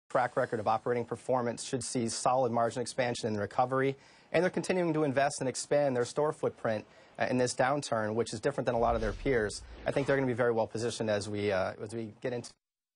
track record of operating performance should see solid margin expansion and recovery, and they're continuing to invest and expand their store footprint in this downturn, which is different than a lot of their peers. I think they're going to be very well positioned as we get into.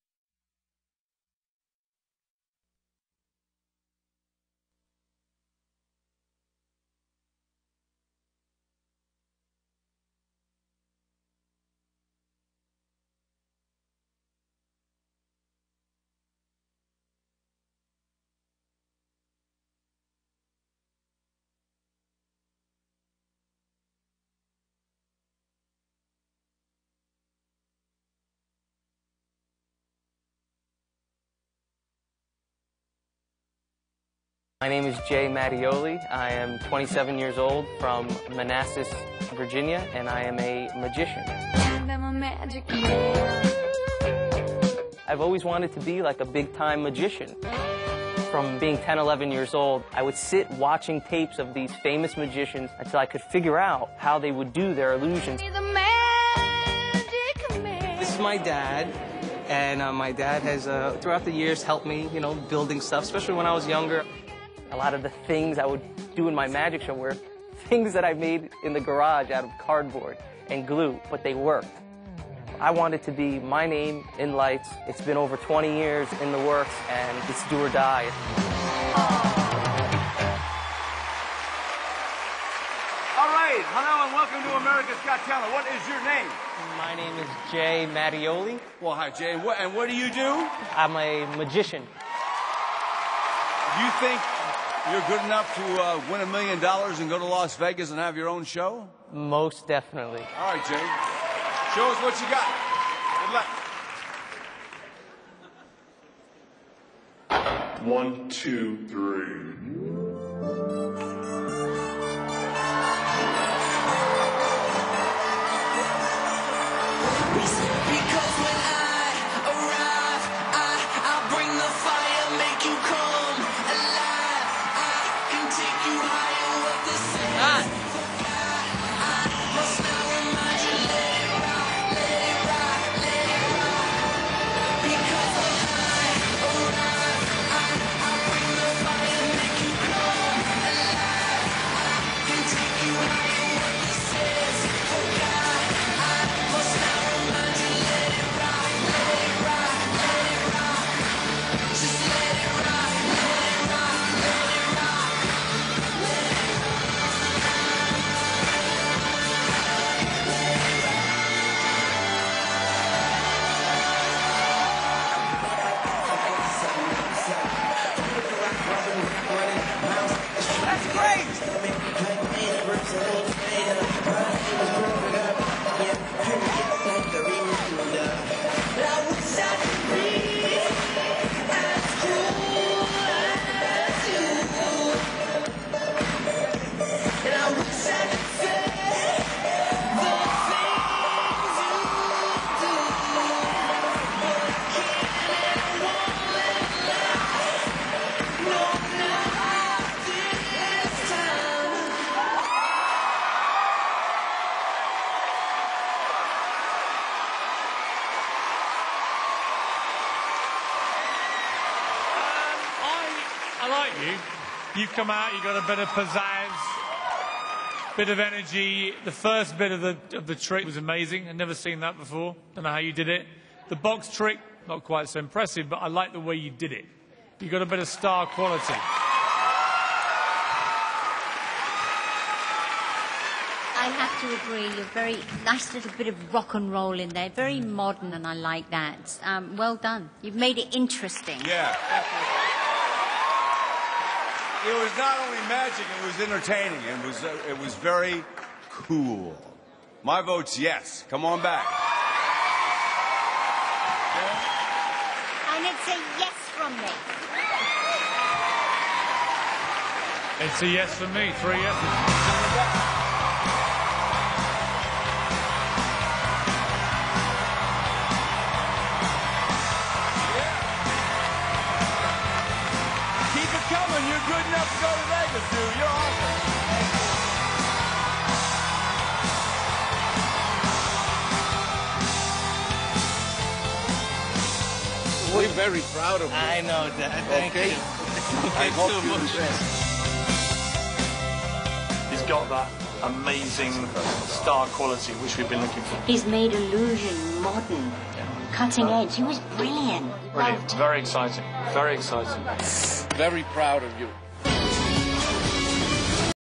My name is Jay Mattioli. I am 27 years old from Manassas, Virginia, and I am a magician. I'm a magic man. I've always wanted to be like a big-time magician. From being 10, 11 years old, I would sit watching tapes of these famous magicians until I could figure out how they would do their illusions. This is my dad. And my dad has, throughout the years, helped me, building stuff, especially when I was younger. A lot of the things I would do in my magic show were things that I made in the garage out of cardboard and glue, but they worked. I wanted to be my name in lights. It's been over 20 years in the works, and it's do or die. All right, hello and welcome to America's Got Talent. What is your name? My name is Jay Mattioli. Well, hi, Jay. And what do you do? I'm a magician. You think you're good enough to win $1 million and go to Las Vegas and have your own show? Most definitely. All right, Jay. Show us what you got. Good luck. 1, 2, 3. I like you. You've come out, you've got a bit of pizzazz, bit of energy. The first bit of the trick was amazing. I'd never seen that before. Don't know how you did it. The box trick, not quite so impressive, but I like the way you did it. You got a bit of star quality. I have to agree. You're very nice little bit of rock and roll in there. Very modern, and I like that. Well done. You've made it interesting. Yeah. It was not only magic, it was entertaining. It was very cool. My vote's yes. Come on back. Yeah. And it's a yes from me. It's a yes for me. 3 yeses. You're good enough to go to Vegas, dude. You're awesome. We're very proud of you. I know, Dad. Thank Okay. you. I hope so you're the emotional. best. He's got that amazing star quality which we've been looking for. He's made Illusion modern, cutting edge. He was brilliant. Brilliant. Very exciting. Very exciting. Very proud of you.